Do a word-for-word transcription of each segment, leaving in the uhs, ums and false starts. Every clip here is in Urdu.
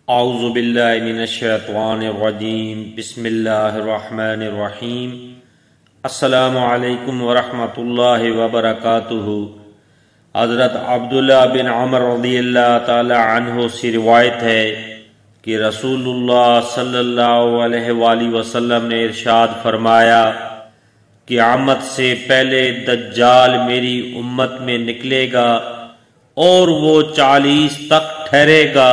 اعوذ باللہ من الشیطان الرجیم بسم اللہ الرحمن الرحیم السلام علیکم ورحمۃ اللہ وبرکاتہ۔ حضرت عبداللہ بن عمر رضی اللہ تعالی عنہ سے روایت ہے کہ رسول اللہ صلی اللہ علیہ وآلہ وسلم نے ارشاد فرمایا کہ قیامت سے پہلے دجال میری امت میں نکلے گا اور وہ چالیس تک ٹھہرے گا۔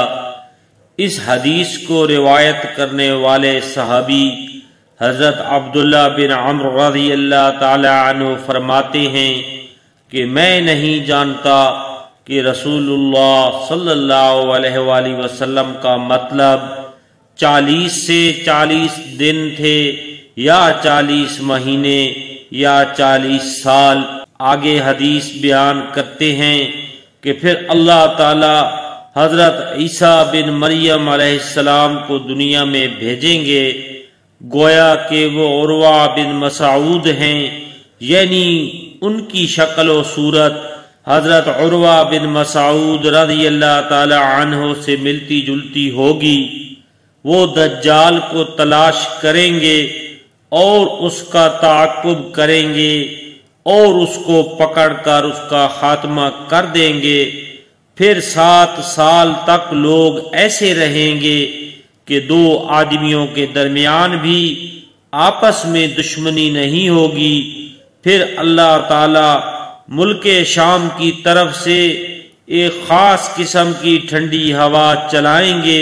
اس حدیث کو روایت کرنے والے صحابی حضرت عبداللہ بن عمر رضی اللہ تعالی عنہ فرماتے ہیں کہ میں نہیں جانتا کہ رسول اللہ صلی اللہ علیہ وآلہ وسلم کا مطلب چالیس سے چالیس دن تھے یا چالیس مہینے یا چالیس سال۔ آگے حدیث بیان کرتے ہیں کہ پھر اللہ تعالی حضرت عیسیٰ بن مریم علیہ السلام کو دنیا میں بھیجیں گے، گویا کہ وہ عروہ بن مسعود ہیں، یعنی ان کی شکل و صورت حضرت عروہ بن مسعود رضی اللہ تعالی عنہ سے ملتی جلتی ہوگی۔ وہ دجال کو تلاش کریں گے اور اس کا تعاقب کریں گے اور اس کو پکڑ کر اس کا خاتمہ کر دیں گے۔ پھر سات سال تک لوگ ایسے رہیں گے کہ دو آدمیوں کے درمیان بھی آپس میں دشمنی نہیں ہوگی۔ پھر اللہ تعالی ملک شام کی طرف سے ایک خاص قسم کی ٹھنڈی ہوا چلائیں گے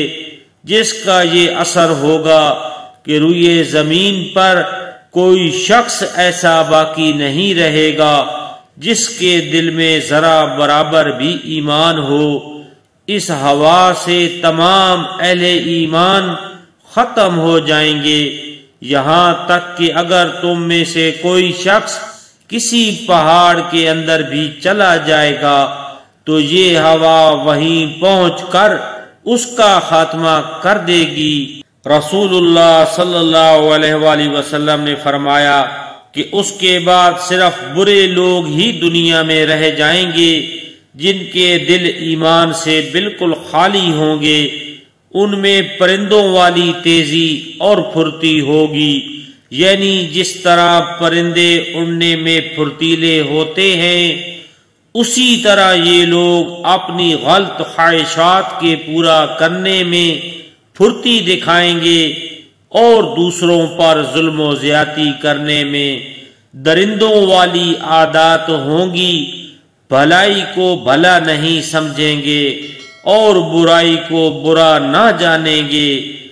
جس کا یہ اثر ہوگا کہ روئے زمین پر کوئی شخص ایسا باقی نہیں رہے گا جس کے دل میں ذرا برابر بھی ایمان ہو۔ اس ہوا سے تمام اہل ایمان ختم ہو جائیں گے، یہاں تک کہ اگر تم میں سے کوئی شخص کسی پہاڑ کے اندر بھی چلا جائے گا تو یہ ہوا وہیں پہنچ کر اس کا خاتمہ کر دے گی۔ رسول اللہ صلی اللہ علیہ وآلہ وسلم نے فرمایا کہ اس کے بعد صرف برے لوگ ہی دنیا میں رہ جائیں گے جن کے دل ایمان سے بالکل خالی ہوں گے۔ ان میں پرندوں والی تیزی اور پھرتی ہوگی، یعنی جس طرح پرندے اڑنے میں پھرتیلے ہوتے ہیں اسی طرح یہ لوگ اپنی غلط خواہشات کے پورا کرنے میں پھرتی دکھائیں گے اور دوسروں پر ظلم و زیادتی کرنے میں درندوں والی عادات ہوں گی۔ بھلائی کو بھلا نہیں سمجھیں گے اور برائی کو برا نہ جانیں گے۔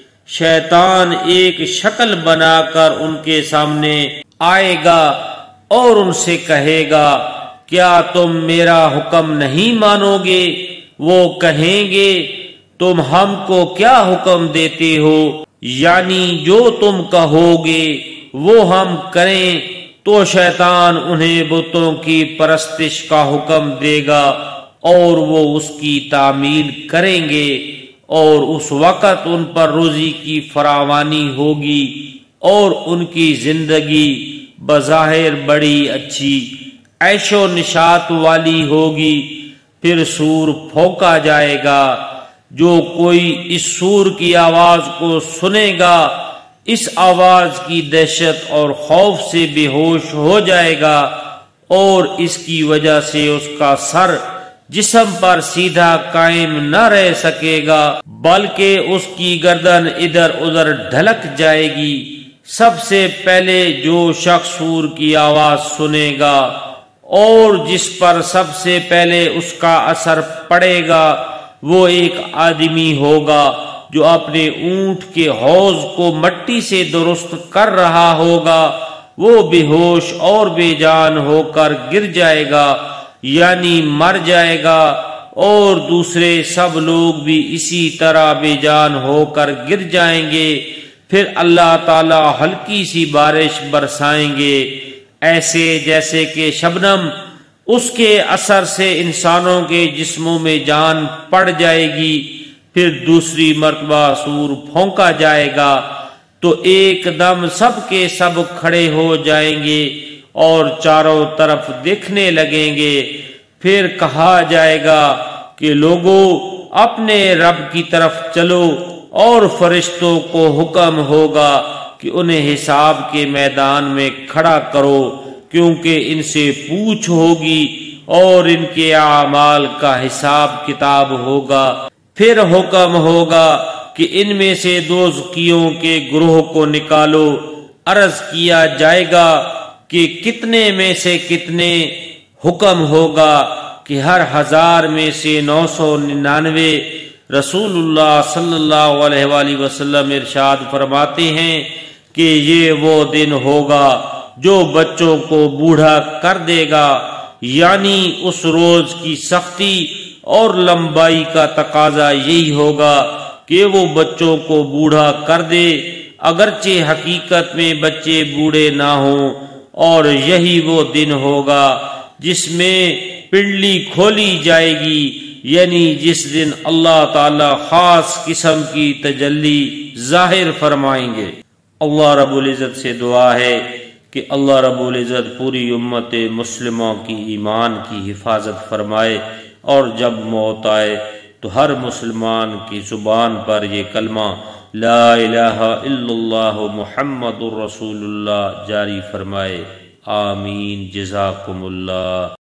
شیطان ایک شکل بنا کر ان کے سامنے آئے گا اور ان سے کہے گا کیا تم میرا حکم نہیں مانو گے؟ وہ کہیں گے تم ہم کو کیا حکم دیتے ہو؟ یعنی جو تم کہو گے وہ ہم کریں۔ تو شیطان انہیں بتوں کی پرستش کا حکم دے گا اور وہ اس کی تعمیل کریں گے، اور اس وقت ان پر روزی کی فراوانی ہوگی اور ان کی زندگی بظاہر بڑی اچھی عیش و نشاط والی ہوگی۔ پھر سور پھونکا جائے گا، جو کوئی اس سور کی آواز کو سنے گا اس آواز کی دہشت اور خوف سے بے ہوش ہو جائے گا، اور اس کی وجہ سے اس کا سر جسم پر سیدھا قائم نہ رہ سکے گا بلکہ اس کی گردن ادھر ادھر ڈھلک جائے گی۔ سب سے پہلے جو شخص سور کی آواز سنے گا اور جس پر سب سے پہلے اس کا اثر پڑے گا وہ ایک آدمی ہوگا جو اپنے اونٹ کے حوض کو مٹی سے درست کر رہا ہوگا۔ وہ بے ہوش اور بے جان ہو کر گر جائے گا، یعنی مر جائے گا، اور دوسرے سب لوگ بھی اسی طرح بے جان ہو کر گر جائیں گے۔ پھر اللہ تعالی ہلکی سی بارش برسائیں گے، ایسے جیسے کہ شبنم، اس کے اثر سے انسانوں کے جسموں میں جان پڑ جائے گی۔ پھر دوسری مرتبہ سور پھونکا جائے گا تو ایک دم سب کے سب کھڑے ہو جائیں گے اور چاروں طرف دیکھنے لگیں گے۔ پھر کہا جائے گا کہ لوگو اپنے رب کی طرف چلو، اور فرشتوں کو حکم ہوگا کہ انہیں حساب کے میدان میں کھڑا کرو، کیونکہ ان سے پوچھ ہوگی اور ان کے اعمال کا حساب کتاب ہوگا۔ پھر حکم ہوگا کہ ان میں سے دوزخیوں کے گروہ کو نکالو۔ عرض کیا جائے گا کہ کتنے میں سے کتنے؟ حکم ہوگا کہ ہر ہزار میں سے نو سو ننانوے۔ رسول اللہ صلی اللہ علیہ وآلہ وسلم ارشاد فرماتے ہیں کہ یہ وہ دن ہوگا جو بچوں کو بوڑھا کر دے گا، یعنی اس روز کی سختی اور لمبائی کا تقاضا یہی ہوگا کہ وہ بچوں کو بوڑھا کر دے، اگرچہ حقیقت میں بچے بوڑھے نہ ہوں۔ اور یہی وہ دن ہوگا جس میں پنڈلی کھولی جائے گی، یعنی جس دن اللہ تعالی خاص قسم کی تجلی ظاہر فرمائیں گے۔ اللہ رب العزت سے دعا ہے کہ اللہ رب العزت پوری امت مسلموں کی ایمان کی حفاظت فرمائے، اور جب موت آئے تو ہر مسلمان کی زبان پر یہ کلمہ لا الہ الا اللہ محمد الرسول اللہ جاری فرمائے۔ آمین۔ جزاکم اللہ۔